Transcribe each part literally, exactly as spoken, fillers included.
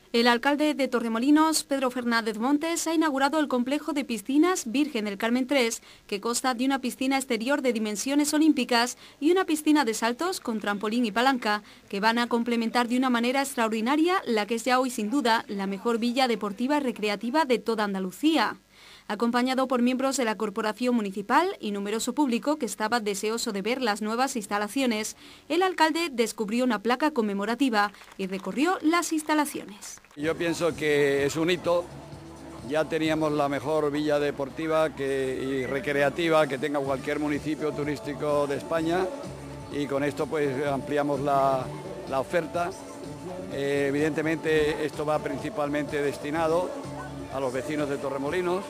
El alcalde de Torremolinos, Pedro Fernández Montes, ha inaugurado el complejo de piscinas Virgen del Carmen tres, que consta de una piscina exterior de dimensiones olímpicas y una piscina de saltos con trampolín y palanca, que van a complementar de una manera extraordinaria la que es ya hoy sin duda la mejor villa deportiva y recreativa de toda Andalucía. Acompañado por miembros de la Corporación Municipal y numeroso público que estaba deseoso de ver las nuevas instalaciones, el alcalde descubrió una placa conmemorativa y recorrió las instalaciones. Yo pienso que es un hito. Ya teníamos la mejor villa deportiva que, y recreativa que tenga cualquier municipio turístico de España, y con esto pues ampliamos la, la oferta. Eh, evidentemente esto va principalmente destinado a los vecinos de Torremolinos,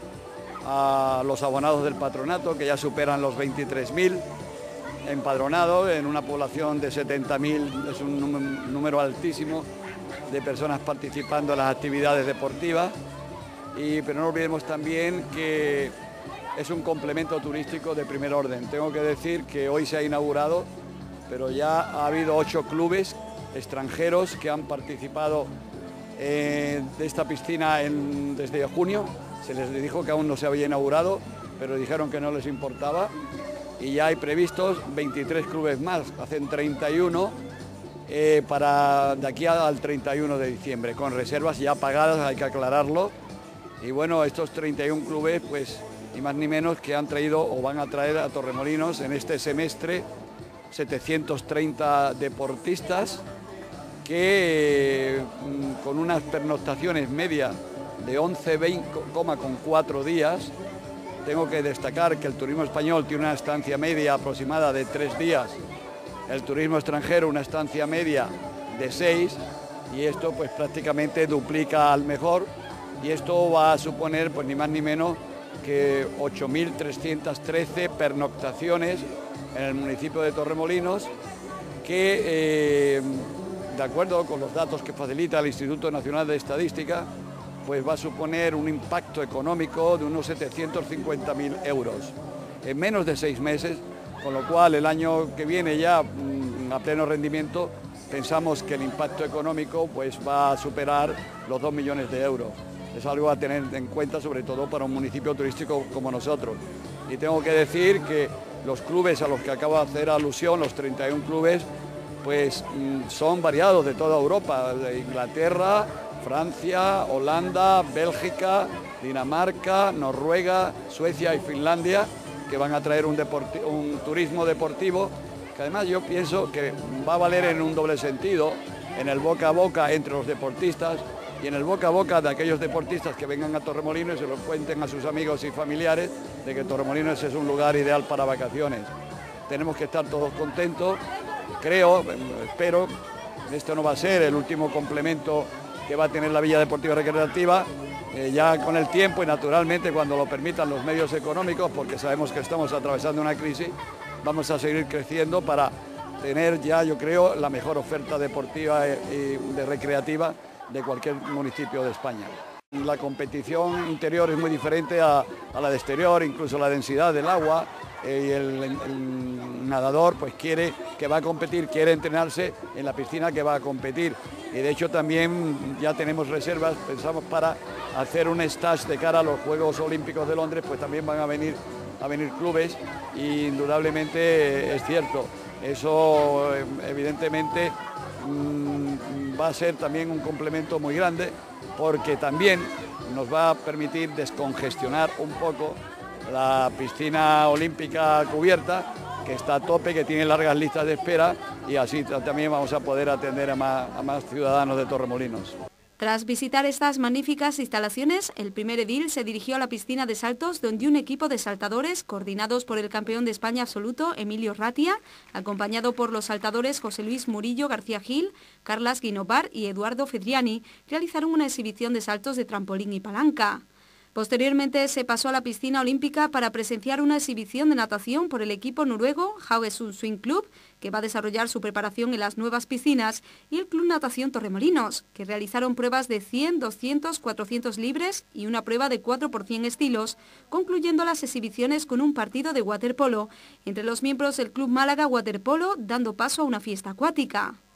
a los abonados del patronato, que ya superan los veintitrés mil empadronados en una población de setenta mil, es un número altísimo de personas participando en las actividades deportivas. Y, pero no olvidemos también que es un complemento turístico de primer orden. Tengo que decir que hoy se ha inaugurado, pero ya ha habido ocho clubes extranjeros que han participado eh, de esta piscina en, desde junio. Se les dijo que aún no se había inaugurado, pero dijeron que no les importaba, y ya hay previstos veintitrés clubes más, hacen treinta y uno eh, para de aquí al treinta y uno de diciembre, con reservas ya pagadas, hay que aclararlo. Y bueno, estos treinta y uno clubes, pues ni más ni menos que han traído o van a traer a Torremolinos en este semestre setecientos treinta deportistas que con unas pernoctaciones medias de once coma cuatro días. Tengo que destacar que el turismo español tiene una estancia media aproximada de tres días, el turismo extranjero una estancia media de seis, y esto pues prácticamente duplica al mejor, y esto va a suponer pues ni más ni menos que ocho mil trescientas trece pernoctaciones en el municipio de Torremolinos, que eh, de acuerdo con los datos que facilita el Instituto Nacional de Estadística, pues va a suponer un impacto económico de unos setecientos cincuenta mil euros en menos de seis meses, con lo cual el año que viene ya a pleno rendimiento pensamos que el impacto económico pues va a superar los dos millones de euros. Es algo a tener en cuenta, sobre todo para un municipio turístico como nosotros. Y tengo que decir que los clubes a los que acabo de hacer alusión, los treinta y uno clubes, pues son variados de toda Europa, de Inglaterra, Francia, Holanda, Bélgica, Dinamarca, Noruega, Suecia y Finlandia, que van a traer un, un turismo deportivo que además yo pienso que va a valer en un doble sentido, en el boca a boca entre los deportistas y en el boca a boca de aquellos deportistas que vengan a Torremolinos y se lo cuenten a sus amigos y familiares de que Torremolinos es un lugar ideal para vacaciones. Tenemos que estar todos contentos, creo, espero, esto no va a ser el último complemento que va a tener la Villa Deportiva Recreativa, eh, ya con el tiempo y naturalmente cuando lo permitan los medios económicos, porque sabemos que estamos atravesando una crisis, vamos a seguir creciendo para tener ya, yo creo, la mejor oferta deportiva y de recreativa de cualquier municipio de España. La competición interior es muy diferente a, a la de exterior, incluso la densidad del agua, eh, y el, el nadador pues quiere que va a competir, quiere entrenarse en la piscina que va a competir. Y de hecho también ya tenemos reservas, pensamos para hacer un stage de cara a los Juegos Olímpicos de Londres, pues también van a venir, a venir clubes, y indudablemente es cierto, eso evidentemente mmm, va a ser también un complemento muy grande, porque también nos va a permitir descongestionar un poco la piscina olímpica cubierta, que está a tope, que tiene largas listas de espera, y así también vamos a poder atender a más, a más ciudadanos de Torremolinos. Tras visitar estas magníficas instalaciones, el primer edil se dirigió a la piscina de saltos, donde un equipo de saltadores, coordinados por el campeón de España absoluto, Emilio Ratia, acompañado por los saltadores José Luis Murillo García Gil, Carlas Guinopar y Eduardo Fedriani, realizaron una exhibición de saltos de trampolín y palanca. Posteriormente se pasó a la piscina olímpica para presenciar una exhibición de natación por el equipo noruego Haugesund Swim Club, que va a desarrollar su preparación en las nuevas piscinas, y el Club Natación Torremolinos, que realizaron pruebas de cien, doscientos, cuatrocientos libres y una prueba de cuatro por cien estilos, concluyendo las exhibiciones con un partido de waterpolo entre los miembros del Club Málaga Waterpolo, dando paso a una fiesta acuática.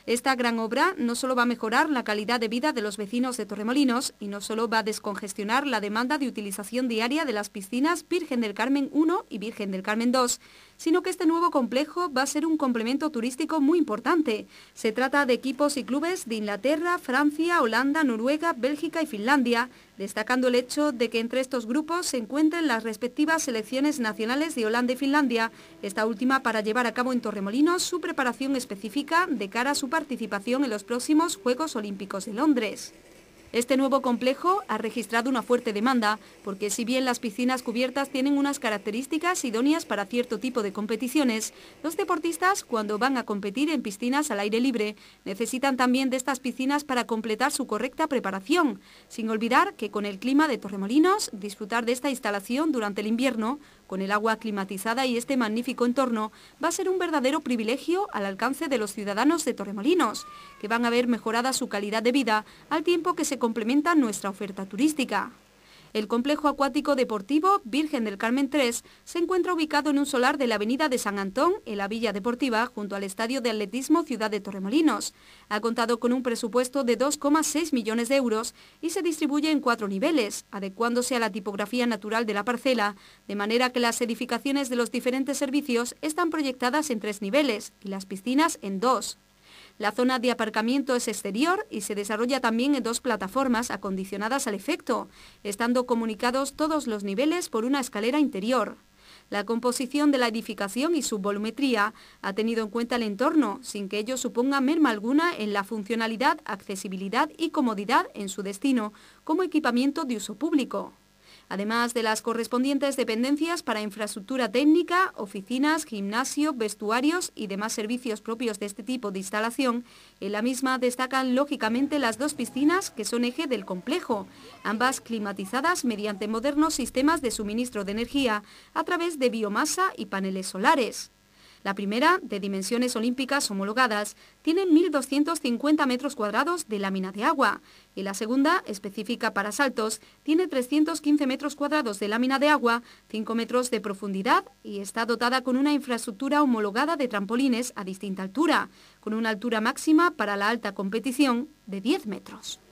Esta gran obra no solo va a mejorar la calidad de vida de los vecinos de Torremolinos y no solo va a descongestionar la demanda de utilización diaria de las piscinas Virgen del Carmen uno y Virgen del Carmen dos, sino que este nuevo complejo va a ser un complemento turístico muy importante. Se trata de equipos y clubes de Inglaterra, Francia, Holanda, Noruega, Bélgica y Finlandia, destacando el hecho de que entre estos grupos se encuentran las respectivas selecciones nacionales de Holanda y Finlandia, esta última para llevar a cabo en Torremolinos su preparación específica de cara a su participación en los próximos Juegos Olímpicos de Londres. Este nuevo complejo ha registrado una fuerte demanda, porque si bien las piscinas cubiertas tienen unas características idóneas para cierto tipo de competiciones, los deportistas, cuando van a competir en piscinas al aire libre, necesitan también de estas piscinas para completar su correcta preparación, sin olvidar que con el clima de Torremolinos, disfrutar de esta instalación durante el invierno, con el agua climatizada y este magnífico entorno, va a ser un verdadero privilegio al alcance de los ciudadanos de Torremolinos, que van a ver mejorada su calidad de vida al tiempo que se complementa nuestra oferta turística. El complejo acuático deportivo Virgen del Carmen tres se encuentra ubicado en un solar de la avenida de San Antón, en la Villa Deportiva, junto al Estadio de Atletismo Ciudad de Torremolinos. Ha contado con un presupuesto de dos coma seis millones de euros y se distribuye en cuatro niveles, adecuándose a la tipografía natural de la parcela, de manera que las edificaciones de los diferentes servicios están proyectadas en tres niveles y las piscinas en dos. La zona de aparcamiento es exterior y se desarrolla también en dos plataformas acondicionadas al efecto, estando comunicados todos los niveles por una escalera interior. La composición de la edificación y su volumetría ha tenido en cuenta el entorno, sin que ello suponga merma alguna en la funcionalidad, accesibilidad y comodidad en su destino, como equipamiento de uso público. Además de las correspondientes dependencias para infraestructura técnica, oficinas, gimnasio, vestuarios y demás servicios propios de este tipo de instalación, en la misma destacan lógicamente las dos piscinas que son eje del complejo, ambas climatizadas mediante modernos sistemas de suministro de energía a través de biomasa y paneles solares. La primera, de dimensiones olímpicas homologadas, tiene mil doscientos cincuenta metros cuadrados de lámina de agua y la segunda, específica para saltos, tiene trescientos quince metros cuadrados de lámina de agua, cinco metros de profundidad y está dotada con una infraestructura homologada de trampolines a distinta altura, con una altura máxima para la alta competición de diez metros.